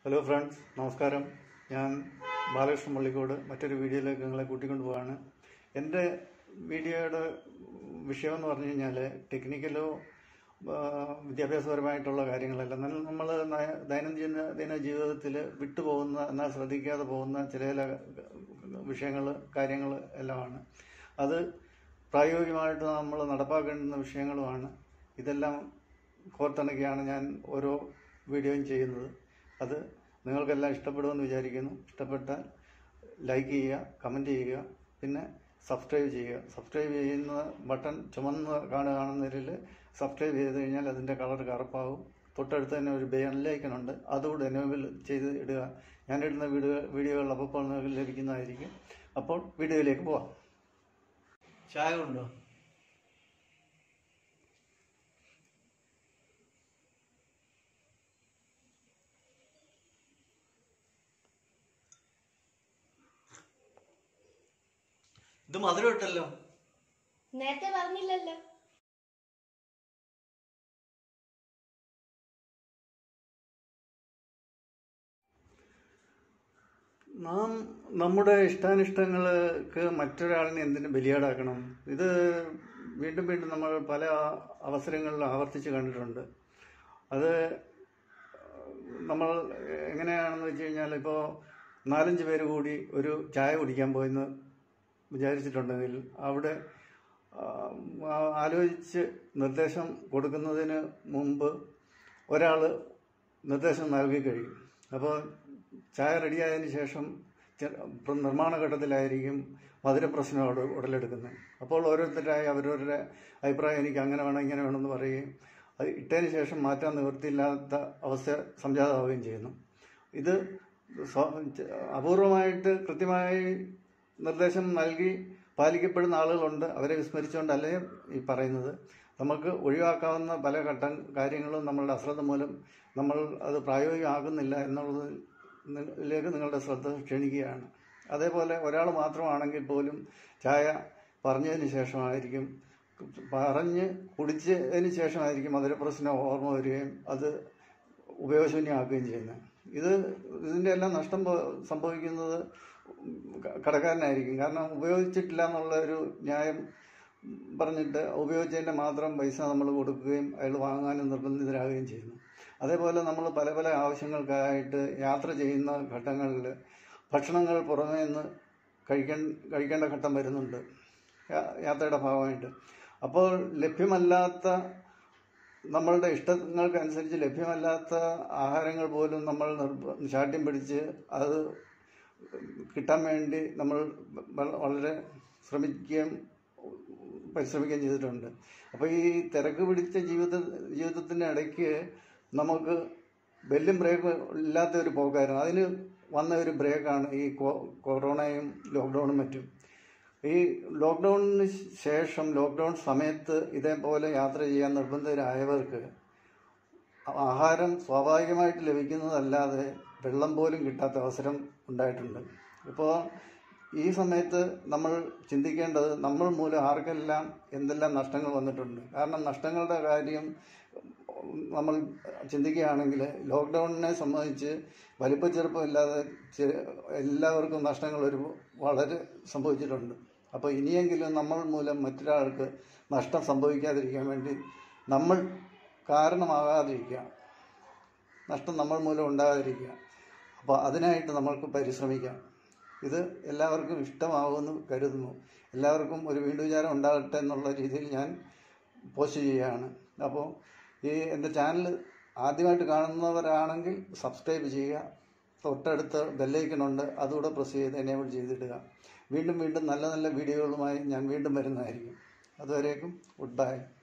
Hello friends, നമസ്കാരം. ഞാൻ ബാലകൃഷ്ണൻ പള്ളിക്കോട് മറ്റൊരു വീഡിയോയിലേക്ക് നിങ്ങളെ കൂട്ടിക്കൊണ്ടുപോവാണ്. എൻ്റെ വീഡിയോയുടെ വിഷയമെന്ന് പറഞ്ഞു കഴിഞ്ഞാൽ ടെക്നിക്കലോ വിദ്യാഭ്യാസപരമായിട്ടുള്ള കാര്യങ്ങളല്ല. നമ്മൾ ദൈനംദിന ജീവിതത്തിൽ വിട്ടുപോകുന്ന, എന്നാൽ ശ്രദ്ധിക്കാതെ പോകുന്ന ചില വിഷയങ്ങൾ, കാര്യങ്ങൾ എല്ലാമാണ്. അത് പ്രായോഗികമായിട്ട് നമ്മൾ നടപ്പാക്കേണ്ടുന്ന വിഷയങ്ങളുമാണ്. ഇതെല്ലാം കോർത്തിണക്കിയാണ് ഞാൻ ഓരോ വീഡിയോയും ചെയ്യുന്നത്. അത് നിങ്ങൾക്കെല്ലാം ഇഷ്ടപ്പെടുമെന്ന് വിചാരിക്കുന്നു. ഇഷ്ടപ്പെട്ടാൽ ലൈക്ക് ചെയ്യുക, കമൻറ്റ് ചെയ്യുക, പിന്നെ സബ്സ്ക്രൈബ് ചെയ്യുക. സബ്സ്ക്രൈബ് ചെയ്യുന്ന ബട്ടൺ ചുമന്ന് കാണുന്നതിൽ സബ്സ്ക്രൈബ് ചെയ്ത് കഴിഞ്ഞാൽ അതിൻ്റെ കളർ കറുപ്പാവും. തൊട്ടടുത്ത് തന്നെ ഒരു ബെല്ലൈക്കൺ ഉണ്ട്, അതുകൂടെ എനേബിൾ ചെയ്ത് ഇടുക. ഞാനിടുന്ന വീഡിയോകൾ അപ്പോൾ നിങ്ങൾക്ക് ലഭിക്കുന്നതായിരിക്കും. അപ്പോൾ വീഡിയോയിലേക്ക് പോവാം. ചായ ഉണ്ടോ? ഇത് മധുരം ഇട്ടല്ലോ. നേരത്തെ പറഞ്ഞില്ലല്ലോ. നാം നമ്മുടെ ഇഷ്ടാനിഷ്ടങ്ങൾക്ക് മറ്റൊരാളിനെ എന്തിനു ബലിയാടാക്കണം? ഇത് വീണ്ടും വീണ്ടും നമ്മൾ പല അവസരങ്ങളിൽ ആവർത്തിച്ച് കണ്ടിട്ടുണ്ട്. അത് നമ്മൾ എങ്ങനെയാണെന്ന് വെച്ച് കഴിഞ്ഞാൽ, ഇപ്പോൾ 4-5 പേര് കൂടി ഒരു ചായ കുടിക്കാൻ പോയെന്ന് വിചാരിച്ചിട്ടുണ്ടെങ്കിൽ അവിടെ ആലോചിച്ച് നിർദ്ദേശം കൊടുക്കുന്നതിന് മുമ്പ് ഒരാൾ നിർദ്ദേശം നൽകി കഴിയും. അപ്പോൾ ചായ റെഡിയായതിനു ശേഷം നിർമ്മാണ ഘട്ടത്തിലായിരിക്കും മധുരപ്രശ്നം ഉടലെടുക്കുന്നത്. അപ്പോൾ ഓരോരുത്തരായി അവരവരുടെ അഭിപ്രായം, എനിക്ക് അങ്ങനെ വേണം ഇങ്ങനെ വേണമെന്ന് പറയുകയും അത് ഇട്ടതിന് ശേഷം മാറ്റാൻ നിവൃത്തിയില്ലാത്ത അവസ്ഥ സംജാതമാവുകയും ചെയ്യുന്നു. ഇത് അപൂർവമായിട്ട് കൃത്യമായി നിർദ്ദേശം നൽകി പാലിക്കപ്പെടുന്ന ആളുകളുണ്ട്. അവരെ വിസ്മരിച്ചുകൊണ്ടല്ലേ ഈ പറയുന്നത്. നമുക്ക് ഒഴിവാക്കാവുന്ന പല കാര്യങ്ങളും നമ്മളുടെ അശ്രദ്ധ മൂലം നമ്മൾ അത് പ്രായോഗികമാകുന്നില്ല എന്നുള്ളതിലേക്ക് നിങ്ങളുടെ ശ്രദ്ധ ക്ഷണിക്കുകയാണ്. അതേപോലെ ഒരാൾ മാത്രമാണെങ്കിൽ പോലും ചായ പറഞ്ഞതിന് ശേഷമായിരിക്കും, പറഞ്ഞ് കുടിച്ചതിന് ശേഷമായിരിക്കും മധുരപ്രശ്നം ഓർമ്മ വരികയും അത് ഉപയോഗശൂന്യമാക്കുകയും ചെയ്യുന്നത്. ഇതിൻ്റെ എല്ലാം നഷ്ടം സംഭവിക്കുന്നത് കടക്കാരനായിരിക്കും. കാരണം ഉപയോഗിച്ചിട്ടില്ല എന്നുള്ള ഒരു ന്യായം പറഞ്ഞിട്ട് ഉപയോഗിച്ചതിൻ്റെ മാത്രം പൈസ നമ്മൾ കൊടുക്കുകയും അയാൾ വാങ്ങാനും നിർബന്ധിതരാകുകയും ചെയ്യുന്നു. അതേപോലെ നമ്മൾ പല പല ആവശ്യങ്ങൾക്കായിട്ട് യാത്ര ചെയ്യുന്ന ഘട്ടങ്ങളിൽ ഭക്ഷണങ്ങൾ പുറമേ നിന്ന് കഴിക്കേണ്ട ഘട്ടം വരുന്നുണ്ട് യാത്രയുടെ ഭാഗമായിട്ട്. അപ്പോൾ ലഭ്യമല്ലാത്ത, നമ്മളുടെ ഇഷ്ടങ്ങൾക്കനുസരിച്ച് ലഭ്യമല്ലാത്ത ആഹാരങ്ങൾ പോലും നമ്മൾ ശാഠ്യം പിടിച്ച് അത് കിട്ടാൻ വേണ്ടി നമ്മൾ വളരെ പരിശ്രമിക്കുകയും ചെയ്തിട്ടുണ്ട്. അപ്പോൾ ഈ തിരക്ക് പിടിച്ച ജീവിതത്തിൻ്റെ ഇടയ്ക്ക് നമുക്ക് ബെല്ലും ബ്രേക്കും ഇല്ലാത്ത ഒരു പോക്കായിരുന്നു. അതിന് വന്ന ഒരു ബ്രേക്കാണ് ഈ കൊറോണയും ലോക്ക്ഡൗണും മറ്റും. ഈ ലോക്ക്ഡൗണിന് ശേഷം, ലോക്ക്ഡൗൺ സമയത്ത് ഇതേപോലെ യാത്ര ചെയ്യാൻ നിർബന്ധിതരായവർക്ക് ആഹാരം സ്വാഭാവികമായിട്ട് ലഭിക്കുന്നതല്ലാതെ വെള്ളം പോലും കിട്ടാത്ത അവസരം ഉണ്ടായിട്ടുണ്ട്. ഇപ്പോൾ ഈ സമയത്ത് നമ്മൾ ചിന്തിക്കേണ്ടത്, നമ്മൾ മൂലം ആർക്കെല്ലാം എന്തെല്ലാം നഷ്ടങ്ങൾ വന്നിട്ടുണ്ട്. കാരണം നഷ്ടങ്ങളുടെ കാര്യം നമ്മൾ ചിന്തിക്കുകയാണെങ്കിൽ ലോക്ക്ഡൗണിനെ സംബന്ധിച്ച് വലിപ്പച്ചെറുപ്പമില്ലാതെ എല്ലാവർക്കും നഷ്ടങ്ങൾ വളരെ സംഭവിച്ചിട്ടുണ്ട്. അപ്പോൾ ഇനിയെങ്കിലും നമ്മൾ മൂലം മറ്റൊരാൾക്ക് നഷ്ടം സംഭവിക്കാതിരിക്കാൻ വേണ്ടി നമ്മൾ കാരണമാകാതിരിക്കുക, നഷ്ടം നമ്മൾ മൂലം ഉണ്ടാകാതിരിക്കുക. അപ്പോൾ അതിനായിട്ട് നമ്മൾക്ക് പരിശ്രമിക്കാം. ഇത് എല്ലാവർക്കും ഇഷ്ടമാകുമെന്ന് കരുതുന്നു. എല്ലാവർക്കും ഒരു വീണ്ടുവിചാരം ഉണ്ടാകട്ടെ എന്നുള്ള രീതിയിൽ ഞാൻ പോസ്റ്റ് ചെയ്യുകയാണ്. അപ്പോൾ എൻ്റെ ചാനൽ ആദ്യമായിട്ട് കാണുന്നവരാണെങ്കിൽ സബ്സ്ക്രൈബ് ചെയ്യുക. തൊട്ടടുത്ത് ബെല്ലൈക്കണുണ്ട്, അതുകൂടെ പ്രസ് ചെയ്ത് എനേബിൾ ചെയ്തിടുക. വീണ്ടും വീണ്ടും നല്ല നല്ല വീഡിയോകളുമായി ഞാൻ വീണ്ടും വരുന്നതായിരിക്കും. അതുവരേക്കും ഗുഡ് ബൈ.